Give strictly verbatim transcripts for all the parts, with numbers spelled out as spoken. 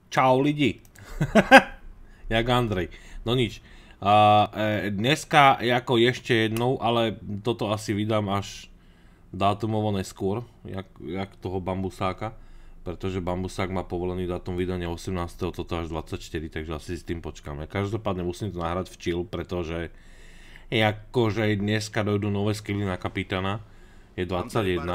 Čau lidi. Jak Andrej. No nič. Uh, e, dneska ako ešte jednou, ale toto asi vydám až dátumovo neskôr, jak, jak toho bambusáka. Pretože bambusák má povolený dátum vydania osemnásteho toto až dvadsaťštyri, takže asi s tým počkáme. Každopádne musím to nahrať v chill, pretože akože dneska dojdú nové skilly na kapitána. Je dvadsaťjeden.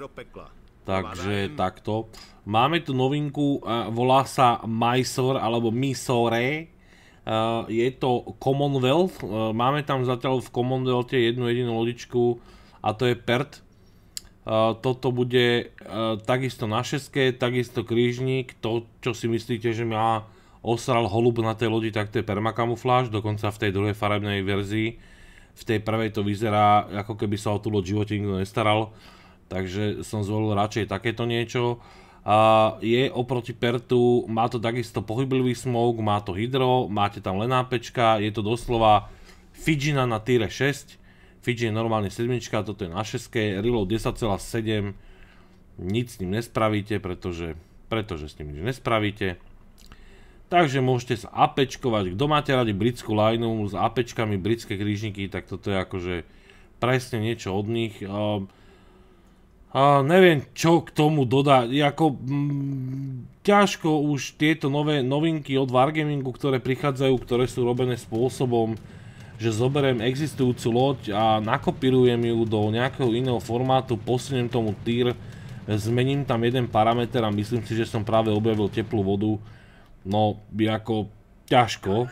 Takže takto. Máme tu novinku, volá sa Mysore alebo Mysore. Je to Commonwealth. Máme tam zatiaľ v Commonwealthe jednu jedinú lodičku a to je Perth. Toto bude takisto na šeske, takisto krížnik. To, čo si myslíte, že ma osral holub na tej lodi, tak to je permakamufláž. Dokonca v tej druhej farebnej verzii. V tej prvej to vyzerá, ako keby sa o tú loď v živote nikto nestaral. Takže som zvolil radšej takéto niečo. Uh, je oproti Pertu, má to takisto pohyblivý smoke, má to hydro, máte tam len ápečka, je to doslova Fidžina na tier šesť. Fidži je normálne sedmička, toto je na šeske, reload desať celá sedem. Nic s ním nespravíte, pretože, pretože s ním nič nespravíte. Takže môžete sa ápečkovať. Kto máte radi britskú lineu s ápečkami, britské krížniky, tak toto je akože presne niečo od nich. Uh, A neviem, čo k tomu dodať, ako mm, ťažko už tieto nové novinky od Wargamingu, ktoré prichádzajú, ktoré sú robené spôsobom, že zoberiem existujúcu loď a nakopírujem ju do nejakého iného formátu, posuniem tomu tier, zmením tam jeden parameter a myslím si, že som práve objavil teplú vodu. No, ako ťažko.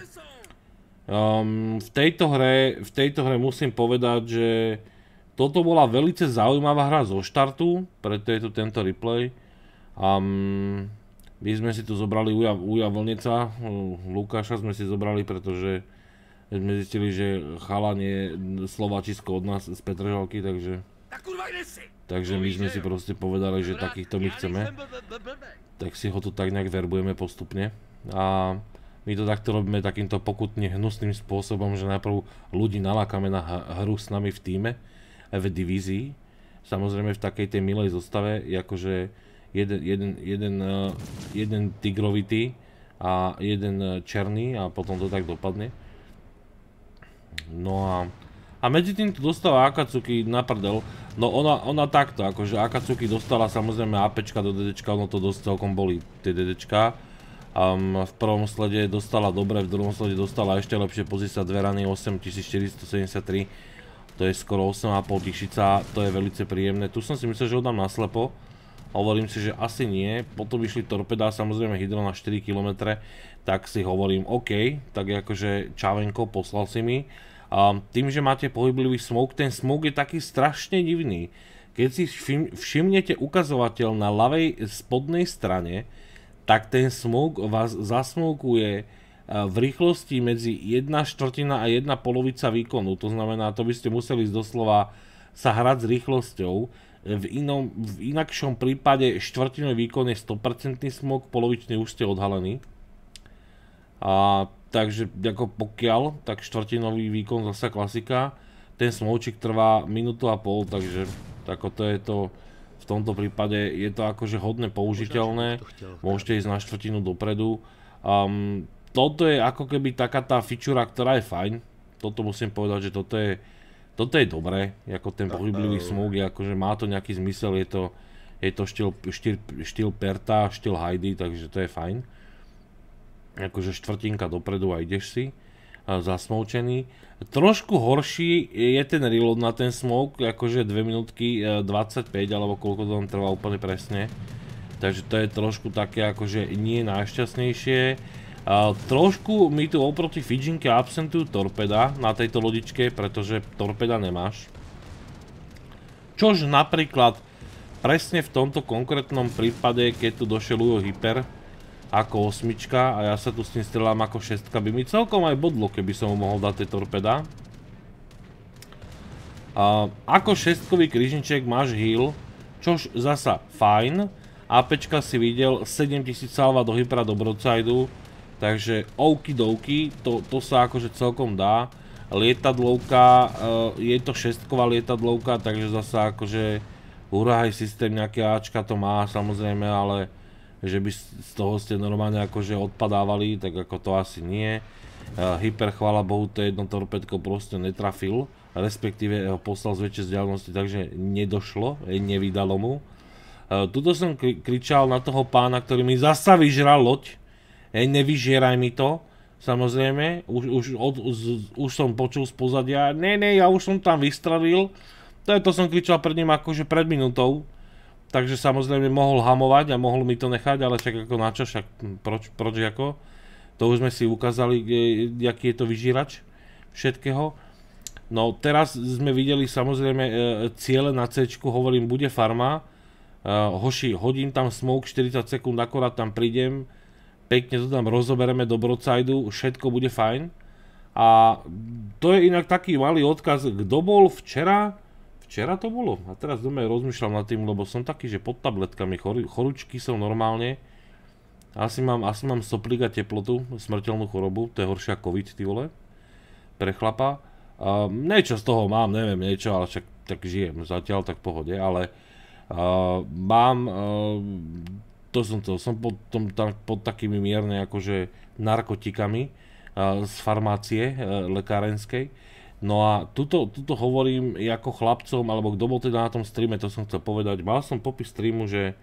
Um, v tejto hre, v tejto hre musím povedať, že toto bola veľmi zaujímavá hra zo štartu, preto je tu tento replay. Um, my sme si tu zobrali Uja, Uja Vlneca, Lukáša sme si zobrali, pretože sme zistili, že chalan je Slováčisko od nás z Petržalky, takže... Takže my sme si proste povedali, že takýchto my chceme. Tak si ho tu tak nejak verbujeme postupne. A my to takto robíme takýmto pokutne hnusným spôsobom, že najprv ľudí nalákame na hru s nami v tíme. V divízii, samozrejme v takej tej milej zostave, akože jeden, jeden, jeden, jeden tigrovitý a jeden černý a potom to tak dopadne. No a, a medzi tým tu dostala Akatsuki na prdel, no ona, ona takto, akože Akatsuki dostala samozrejme APčka do DDčka, ono to dosť celkom boli tie DDčka. Um, v prvom slede dostala dobre, v druhom slede dostala ešte lepšie, pozri sa, dve rany osemtisícštyristosedemdesiattri. To je skoro osem a pol tisíca, to je veľmi príjemné. Tu som si myslel, že ho dám naslepo. Hovorím si, že asi nie. Potom vyšli torpedá, samozrejme hydro na štyri kilometre. Tak si hovorím, OK, tak akože čavenko, poslal si mi. Um, tým, že máte pohyblivý smoke, ten smoke je taký strašne divný. Keď si všimnete ukazovateľ na ľavej spodnej strane, tak ten smoke vás zasmokuje v rýchlosti medzi jedna štvrtina a jedna polovica výkonu. To znamená, to by ste museli doslova sa hrať s rýchlosťou. V, inom, v inakšom prípade štvrtinový výkon je sto percent smog, polovičný už ste odhalení. A, takže ako pokiaľ, tak štvrtinový výkon zasa klasika. Ten smočik trvá minútu a pol, takže tako to je to. V tomto prípade je to akože hodne použiteľné. Môžete ísť na štvrtinu dopredu. Um, Toto je ako keby taká tá fičura, ktorá je fajn. Toto musím povedať, že toto je, toto je dobré. Ako ten pohyblivý smog, akože má to nejaký zmysel, je to, je to štýl, štýl, štýl Perta, štýl Heidi, takže to je fajn. Akože štvrtinka dopredu a ideš si zasmoučený. Trošku horší je ten reload na ten smog, akože dve minútky dvadsaťpäť, alebo koľko to tam trvá úplne presne. Takže to je trošku také akože nie najšťastnejšie. Uh, trošku mi tu oproti Fidžinke absentujú torpeda na tejto lodičke, pretože torpeda nemáš. Čož napríklad presne v tomto konkrétnom prípade, keď tu došiel Ujo Hyper ako osmička a ja sa tu s tým strelám ako šestka, by mi celkom aj bodlo, keby som mu mohol dať tie torpeda. Uh, ako šestkový krížniček máš heal, čož zasa fajn. APčka si videl sedemtisíc salva do Hypera do broadsideu. Takže okidoki, to, to sa akože celkom dá. Lietadlovka, je to šestková lietadlovka, takže zasa akože Urahaj systém nejaké Ačka to má samozrejme, ale že by z toho ste normálne akože odpadávali, tak ako to asi nie. Hyper, chvála Bohu, to jedno torpédko proste netrafil, respektíve ho poslal z väčšej vzdialenosti, takže nedošlo, nevydalo mu. Tuto som kričal na toho pána, ktorý mi zasa vyžral loď. Hej, nevyžieraj mi to, samozrejme, už, už, od, už, už som počul z pozadia, ne, ne, ja už som tam vystrelil. To je to som kričal pred ním akože pred minútou. Takže samozrejme mohol hamovať a mohol mi to nechať, ale však ako načo, však proč, proč ako. To už sme si ukázali, aký je to vyžírač všetkého. No teraz sme videli samozrejme ciele na C-čku, hovorím, bude farma. Hoši, hodím tam smoke, štyridsať sekúnd, akorát tam prídem, pekne to tam rozobereme do broadsideu, všetko bude fajn. A to je inak taký malý odkaz, kto bol včera, včera to bolo, a teraz doma rozmýšľam nad tým, lebo som taký, že pod tabletkami, chorúčky som normálne, asi mám, asi mám soplík a teplotu, smrteľnú chorobu, to je horšia COVID, ty vole, pre chlapa. Uh, niečo z toho mám, neviem, niečo, ale však tak žijem zatiaľ, tak v pohode, ale Uh, mám, uh, to som to, som pod, tom, tam, pod takými mierne akože narkotikami uh, z farmácie uh, lekárenskej. No a tuto, tuto hovorím ako chlapcom, alebo kto bol teda na tom streame, to som chcel povedať. Mal som popis streamu, že,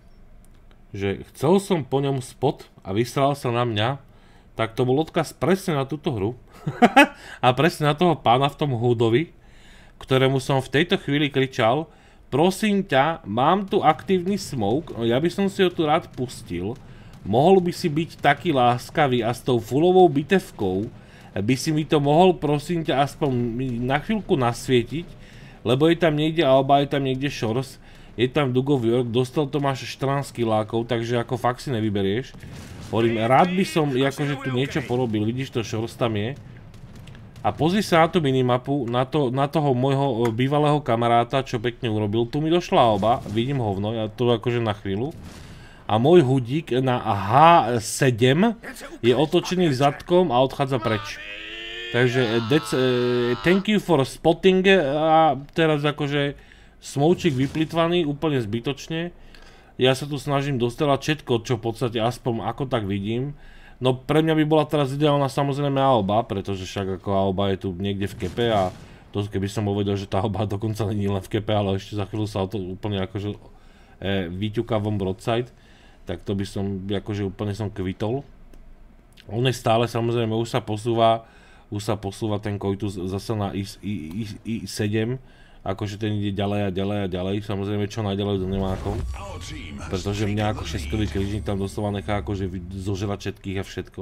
že chcel som po ňom spot a vysral sa na mňa, tak to bol odkaz presne na túto hru a presne na toho pána v tom húdovi, ktorému som v tejto chvíli kričal: prosím ťa, mám tu aktívny smoke, no ja by som si ho tu rád pustil, mohol by si byť taký láskavý a s tou fullovou bitevkou by si mi to mohol, prosím ťa, aspoň na chvíľku nasvietiť, lebo je tam niekde Alba, je tam niekde Shores, je tam Dugov York, dostal to máš štrnásť kilákov, takže ako fakt si nevyberieš. Hovorím, rád by som akože tu niečo porobil, vidíš to, Shores tam je. A pozri sa na tú minimapu, na, to, na toho môjho bývalého kamaráta, čo pekne urobil. Tu mi došla oba, vidím hovno, ja to akože na chvíľu. A môj hudík na há sedem je otočený zadkom a odchádza preč. Takže that's, uh, thank you for spotting a teraz akože smoučik vyplitvaný úplne zbytočne. Ja sa tu snažím dostávať všetko, čo v podstate aspoň ako tak vidím. No pre mňa by bola teraz ideálna samozrejme Alba, pretože však ako Alba je tu niekde v kepe a to keby som uvedel, že tá Alba dokonca nie len v kepe, ale ešte za chvíľu sa o to úplne akože e, vyťuká von broadside, tak to by som akože úplne som kvitol. On je stále samozrejme, už sa posúva, už sa posúva ten Coitus zase na í sedem, akože ten ide ďalej a ďalej a ďalej, samozrejme čo najďalej do nemákov. Pretože mňa ako šesťkový krížnik tam doslova nechá akože zožerať všetkých a všetko.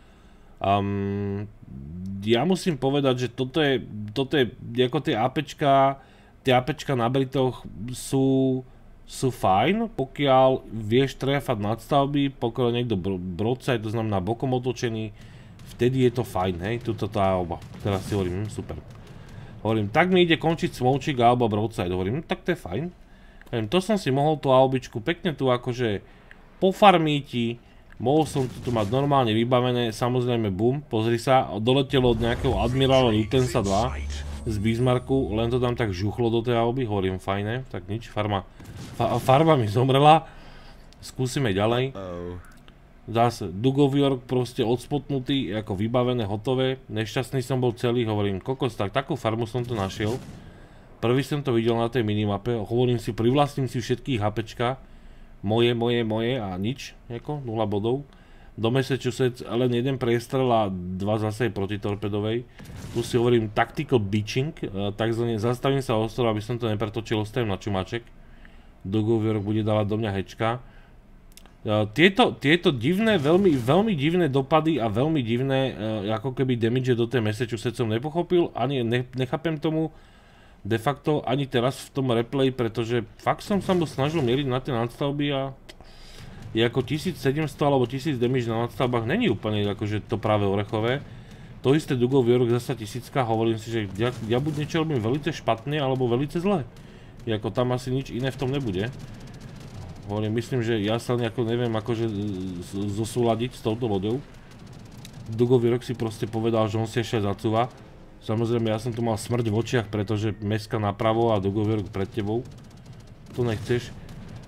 Um, ja musím povedať, že toto je, toto je, ako tie APčka, tie APčka na Britoch sú, sú fajn, pokiaľ vieš trefať nadstavby, pokiaľ niekto broadside, to znamená bokom otočený, vtedy je to fajn, hej, tuto tá oba, teraz si hovorím, hm, super. Hovorím, tak mi ide končiť smoučik alebo broadside, hovorím, no tak to je fajn. Hovorím, to som si mohol tú albičku pekne tu akože pofarmíti, mohol som to tu mať normálne vybavené, samozrejme bum, pozri sa, doletelo od nejakého admirála Lutensa dva z Bismarcku, len to tam tak žuchlo do tej alby, hovorím, fajné, tak nič, farma, fa, farma mi zomrela, skúsime ďalej. Zase, Dugov York proste odspotnutý, ako vybavené, hotové. Nešťastný som bol celý, hovorím, kokos, tak takú farmu som to našiel. Prvý som to videl na tej minimape, hovorím si, privlastním si všetkých HPčka. Moje, moje, moje a nič, ako, nula bodov. Do Massachusetts len jeden priestrel a dva zase protitorpedovej. Tu si hovorím tactical bitching, takzvané zastavím sa ostro, aby som to nepretočil, ostavím na čumaček. Dugov York bude dávať do mňa hečka. Tieto, tieto divné, veľmi, veľmi divné dopady a veľmi divné ako keby damage do tej Massachusetts som nepochopil, ani ne, nechápem tomu de facto ani teraz v tom replay, pretože fakt som sa mu snažil mieriť na tie nadstavby a je ako tisícsedemsto alebo tisíc damage na nadstavbách není úplne akože to práve orechové. To isté Dugov York zasa tisícka, hovorím si, že ja, ja buď niečo robím velice špatne alebo velice zle. Jako tam asi nič iné v tom nebude. Hovorím, myslím, že ja sa nejako neviem akože zosúladiť s touto loďou. Dugov York si proste povedal, že on si ešte zacúva. Samozrejme, ja som tu mal smrť v očiach, pretože meska napravo a Dugov York pred tebou. To nechceš.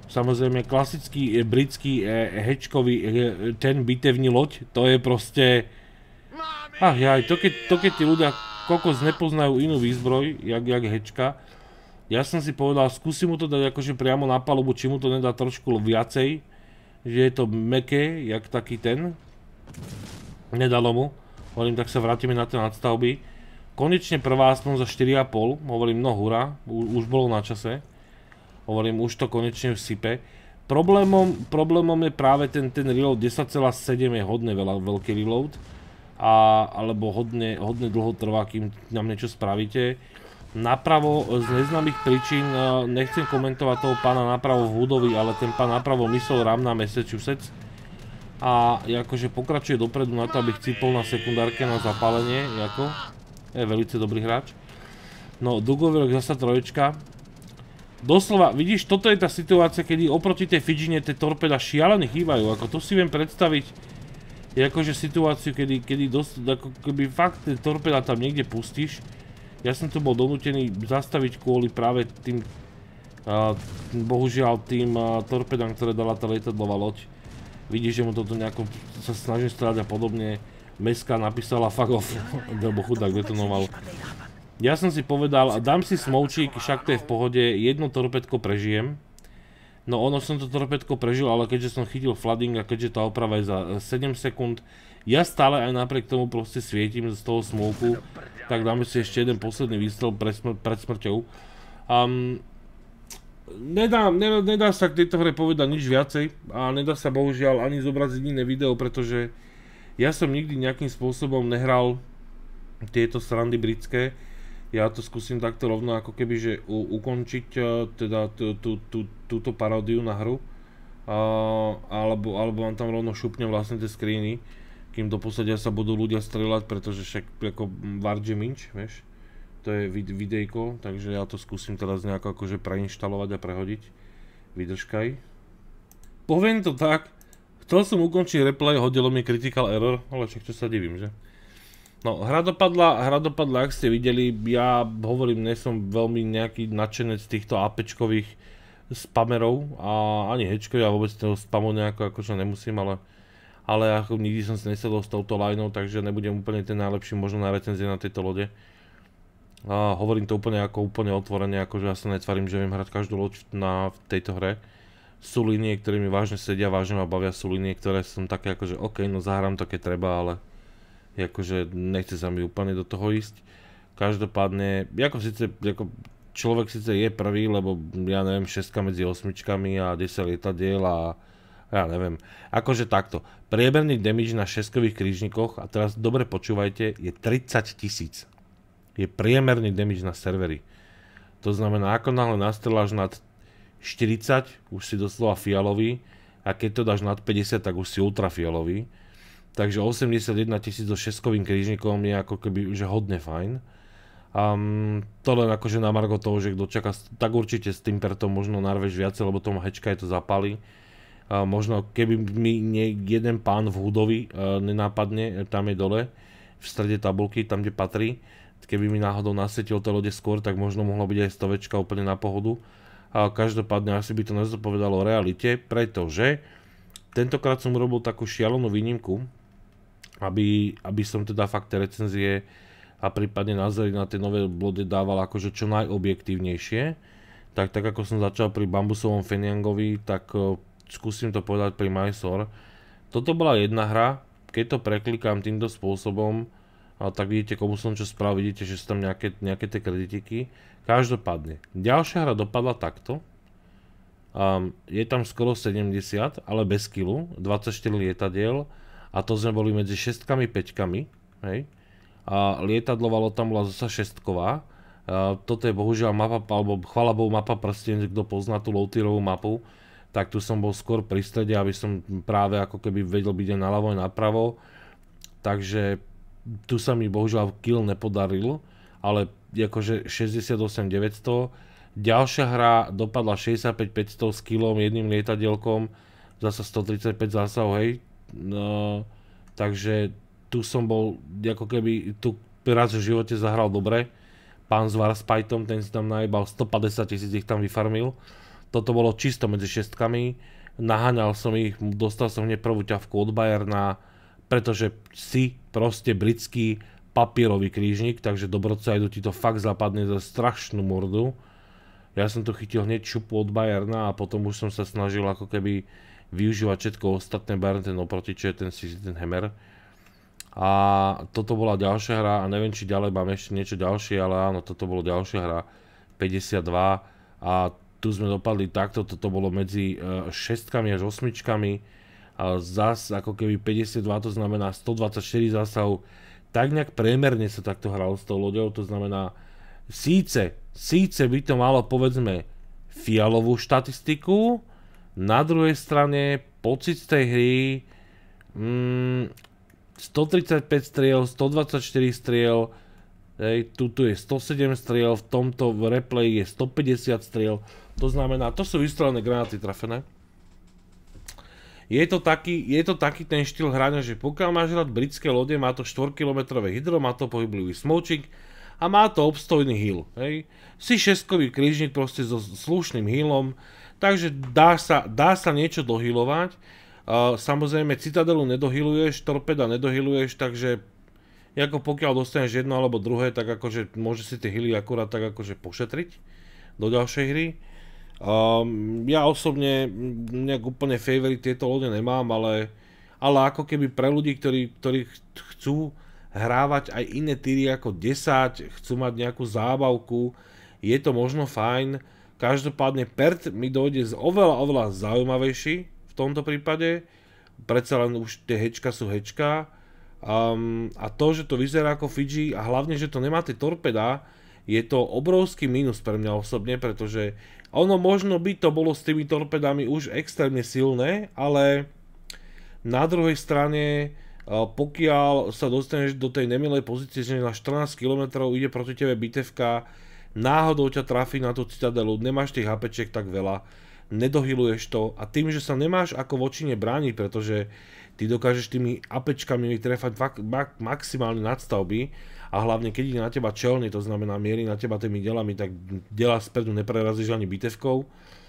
Samozrejme klasický e, britský e, hečkový e, ten bitevní loď, to je proste... Ach jaj, to keď, to keď tí ľudia kokos nepoznajú inú výzbroj, jak, jak hečka. Ja som si povedal, skúsim mu to dať akože priamo na palubu, či mu to nedá trošku viacej. Že je to mäkké, jak taký ten. Nedalo mu. Hovorím, tak sa vrátime na tie nadstavby. Konečne prvá aspoň za štyri a pol. Hovorím, no hurá, už bolo na čase. Hovorím, už to konečne sype. Problémom, problémom je práve ten, ten reload desať celá sedem je hodne veľa, veľký reload. A, alebo hodne, hodne dlho trvá, kým nám niečo spravíte. Napravo z neznámych príčin, nechcem komentovať toho pána napravo v Hoodovi, ale ten pán napravo myslel Ramna Massachusetts. A akože pokračuje dopredu na to, aby chcípol na sekundárke na zapálenie, ako. Je veľmi dobrý hráč. No, Dugový rok zasa troječka. Doslova, vidíš, toto je tá situácia, kedy oproti tej Fidžine tie torpeda šialene chýbajú, ako to si viem predstaviť. Je akože situáciu, kedy, kedy dosť, ako keby fakt tie torpeda tam niekde pustíš. Ja som tu bol donútený zastaviť kvôli práve tým, uh, bohužiaľ tým uh, torpedám, ktoré dala tá lietadlová loď. Vidíš, že mu toto nejako sa snažím strieľať a podobne. Meska napísala fuck off, lebo chudák detonoval. Ja som si povedal, dám si smoučík, však to je v pohode, jedno torpedko prežijem. No ono som to torpedko prežil, ale keďže som chytil flooding a keďže tá oprava je za sedem sekúnd, ja stále aj napriek tomu proste svietim z toho smoku, tak dáme si ešte jeden posledný výstrel pred, smr pred smrťou. Um, nedá, nedá, nedá sa k tejto hre povedať nič viacej a nedá sa bohužiaľ ani zobraziť iné video, pretože ja som nikdy nejakým spôsobom nehral tieto srandy britské. Ja to skúsim takto rovno ako keby, že u, ukončiť uh, teda tú, tú, tú, túto paródiu na hru. Uh, alebo, alebo vám tam rovno šupnem vlastne tie screeny, kým do posadia sa budú ľudia strieľať, pretože však ako Varge Minch, vieš. To je vid videjko, takže ja to skúsim teraz nejako akože preinštalovať a prehodiť. Vydržkaj. Poviem to tak, chcel som ukončiť replay, hodilo mi critical error, ale však čo sa divím, že? No, hra dopadla, hra dopadla, ak ste videli, ja hovorím, nie som veľmi nejaký nadšenec týchto APčkových spamerov a ani hečkových, ja vôbec toho spamu nejako akože nemusím, ale ale ako nikdy som si nesedol s touto lineou, takže nebudem úplne ten najlepší možno na recenzie na tejto lode. A hovorím to úplne ako úplne otvorene, akože ja sa netvarím, že viem hrať každú loď na tejto hre. Sú línie, ktoré mi vážne sedia, vážne ma bavia, sú línie, ktoré som také akože OK, no zahrám to keď treba, ale akože nechce sa mi úplne do toho ísť. Každopádne, ako síce, ako človek síce je prvý, lebo ja neviem, šestka medzi osmičkami a desať lietadiel a ja neviem, akože takto. Priemerný damage na šeskových krížnikoch, a teraz dobre počúvajte, je tridsať tisíc. Je priemerný damage na servery. To znamená, ako náhle nastreláš nad štyridsať, už si doslova fialový, a keď to dáš nad päťdesiat, tak už si ultrafialový. Takže osemdesiatjeden tisíc so šeskovým krížnikom je ako keby že hodne fajn. Um, to len akože na margo toho, že kto čaká, tak určite s Timpertom možno narveš viacej, lebo tomu hečka je to zapálí. Uh, možno keby mi nie, jeden pán v Hoodovi uh, nenápadne, tam je dole, v strede tabulky, tam kde patrí, keby mi náhodou nasvietil to lode skôr, tak možno mohlo byť aj stovečka úplne na pohodu. Uh, každopádne asi by to nezapovedalo realite, pretože tentokrát som urobil takú šialenú výnimku, aby, aby som teda fakt tie recenzie a prípadne názory na tie nové lode dával akože čo najobjektívnejšie. Tak, tak ako som začal pri Bambusovom Feniangovi, tak uh, skúsim to povedať pri Mysore. Toto bola jedna hra, keď to preklikám týmto spôsobom, uh, tak vidíte, komu som čo spravil, vidíte, že sú tam nejaké, nejaké tie kreditiky. Každopádne, ďalšia hra dopadla takto. Um, je tam skoro sedemdesiat, ale bez killu, dvadsaťštyri lietadiel a to sme boli medzi šestkami, päťkami, hej. A lietadlová loď tam bola zasa šestková. Uh, toto je bohužiaľ mapa, alebo chvála Bohu mapa prstien, kto pozná tú low-tierovú mapu, tak tu som bol skôr pri strede, aby som práve ako keby vedel byť aj naľavo aj napravo. Takže tu sa mi bohužiaľ kill nepodaril, ale akože šesťdesiatosem deväťsto. Ďalšia hra dopadla šesťdesiatpäť päťsto s killom, jedným lietadielkom, zasa stotridsaťpäť zásahov, hej. No, takže tu som bol, ako keby tu raz v živote zahral dobre. Pán s Warspajtom, ten si tam najebal stopäťdesiat tisíc, ich tam vyfarmil. Toto bolo čisto medzi šestkami. Naháňal som ich, dostal som hneď prvú ťavku od Bayerna, pretože si proste britský papierový krížnik, takže do broadside ti to fakt zapadne za strašnú mordu. Ja som to chytil hneď šupu od Bayerna a potom už som sa snažil ako keby využívať všetko ostatné. Bayern ten oproti, čo je ten si ten Hammer. A toto bola ďalšia hra a neviem, či ďalej mám ešte niečo ďalšie, ale áno, toto bolo ďalšia hra. päťdesiatdva a tu sme dopadli takto, toto bolo medzi šestkami až osmičkami a zas ako keby päťdesiatdva, to znamená stodvadsaťštyri zásahov, tak nejak priemerne sa takto hralo s tou loďou, to znamená síce, síce by to malo povedzme fialovú štatistiku, na druhej strane pocit z tej hry mm, stotridsaťpäť striel, stodvadsaťštyri striel, hej, tuto je stosedem striel, v tomto replay je stopäťdesiat striel, to znamená, to sú vystrelené granáty trafené. Je to taký, je to taký ten štýl hrania, že pokiaľ máš hrať britské lode, má to štvorkilometrové hydro, má to pohyblivý smočik a má to obstojný heal, hej. Si šestkový krížnik proste so slušným healom, takže dá sa, dá sa niečo dohealovať. Uh, samozrejme, Citadelu nedohealuješ, Torpeda nedohealuješ, takže ako pokiaľ dostaneš jedno alebo druhé, tak akože môže si tie healy akurát tak akože pošetriť do ďalšej hry. Um, ja osobne nejak úplne favorite tieto lode nemám, ale, ale ako keby pre ľudí, ktorí, ktorí chcú hrávať aj iné týry ako desať, chcú mať nejakú zábavku, je to možno fajn. Každopádne Perth mi dojde z oveľa, oveľa zaujímavejší v tomto prípade. Predsa len už tie hečka sú hečka. Um, a to, že to vyzerá ako Fidži a hlavne, že to nemá tie torpedá, je to obrovský mínus pre mňa osobne, pretože ono možno by to bolo s tými torpedami už extrémne silné, ale na druhej strane, pokiaľ sa dostaneš do tej nemilej pozície, že na štrnásť kilometrov ide proti tebe bitevka, náhodou ťa trafí na tú Citadelu, nemáš tých hapečiek tak veľa, nedohyluješ to a tým, že sa nemáš ako voči ne brániť, pretože ty dokážeš tými apečkami trefať maximálne nadstavby a hlavne keď ide na teba čelne, to znamená mierí na teba tými delami, tak dela spredu neprerazíš ani bitevkou.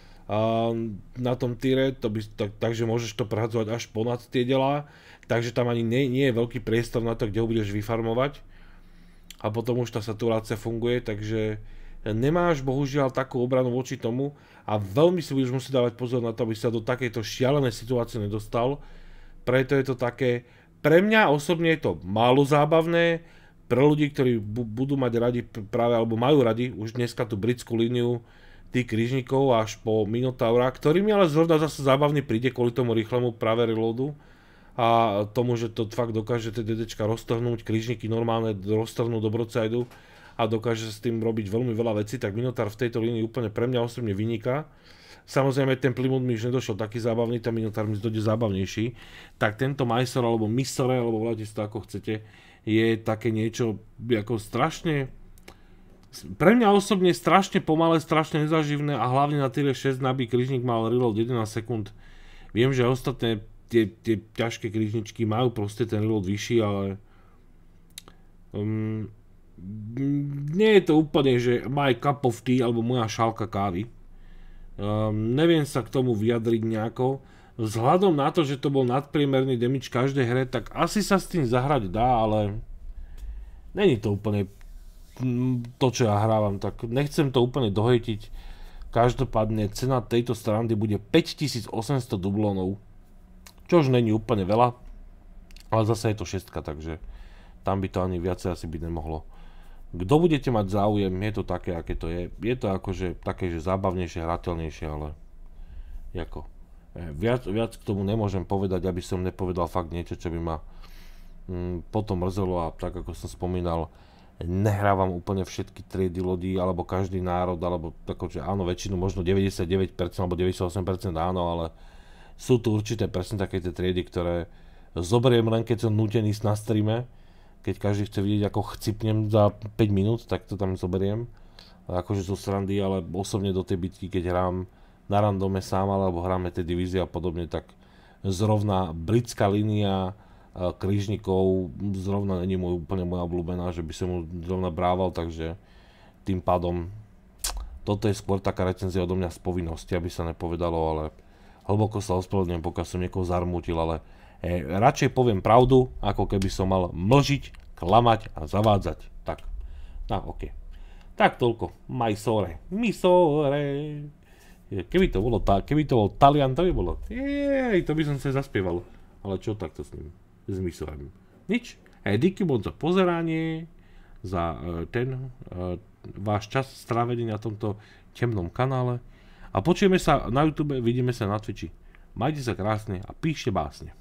A na tom týre, to by, tak, takže môžeš to prehadzovať až ponad tie delá, takže tam ani nie, nie je veľký priestor na to, kde ho budeš vyfarmovať. A potom už tá saturácia funguje, takže nemáš bohužiaľ takú obranu voči tomu a veľmi si budeš musieť dávať pozor na to, aby sa do takejto šialenej situácie nedostal. Preto je to také, pre mňa osobne je to málo zábavné, pre ľudí, ktorí bu budú mať radi práve, alebo majú radi už dneska tú britskú líniu tých krížnikov až po Minotaura, ktorý mi ale zrovna zase zábavne príde kvôli tomu rýchlemu práve reloadu a tomu, že to fakt dokáže tie DDčka roztrhnúť, krížniky normálne roztrhnúť do broadsideu a dokáže s tým robiť veľmi veľa vecí, tak Minotaur v tejto línii úplne pre mňa osobne vyniká. Samozrejme ten Plymouth mi už nedošiel taký zábavný, ten Minotaur mi dojde zábavnejší, tak tento Mysore alebo Mysore, alebo voláte si to ako chcete, je také niečo ako strašne, pre mňa osobne strašne pomalé, strašne nezaživné a hlavne na týre šesť nabý krížnik mal reload jedenásť sekúnd. Viem, že ostatné tie, tie ťažké krížničky majú proste ten reload vyšší, ale um, nie je to úplne, že my cup of tea alebo moja šálka kávy. Um, neviem sa k tomu vyjadriť nejako. Vzhľadom na to, že to bol nadpriemerný damage každej hre, tak asi sa s tým zahrať dá, ale není to úplne to, čo ja hrávam, tak nechcem to úplne dohejtiť. Každopádne cena tejto strandy bude päťtisícosemsto dublónov, čož není úplne veľa, ale zase je to šestka, takže tam by to ani viacej asi byť nemohlo. Kto budete mať záujem, je to také, aké to je. Je to akože také, že zábavnejšie, hrateľnejšie, ale ako viac, viac k tomu nemôžem povedať, aby som nepovedal fakt niečo, čo by ma mm, potom mrzelo a tak ako som spomínal, nehrávam úplne všetky triedy lodí, alebo každý národ, alebo akože áno, väčšinu, možno deväťdesiatdeväť percent alebo deväťdesiatosem percent áno, ale sú tu určité percent také tie triedy, ktoré zoberiem len keď som nútený na streame, keď každý chce vidieť, ako chcipnem za päť minút, tak to tam zoberiem. Akože zo srandy, ale osobne do tej bitky, keď hrám na randome sám, alebo hráme tie divízie a podobne, tak zrovna britská línia krížnikov zrovna není môj, úplne moja obľúbená, že by som mu zrovna brával, takže tým pádom toto je skôr taká recenzia odo mňa z povinnosti, aby sa nepovedalo, ale hlboko sa ospravedlňujem, pokiaľ som niekoho zarmútil, ale e, radšej poviem pravdu, ako keby som mal mlžiť, klamať a zavádzať. Tak, no ok. Tak toľko. Majsore. Misore. Keby to bolo, ta, keby to bol Talian, to by bolo. Jej, to by som sa zaspieval. Ale čo takto s ním? S Misorem. Nič. E, díky moc za pozeranie, za e, ten e, váš čas strávený na tomto temnom kanále. A počujeme sa na YouTube, vidíme sa na Twitchi. Majte sa krásne a píšte básne.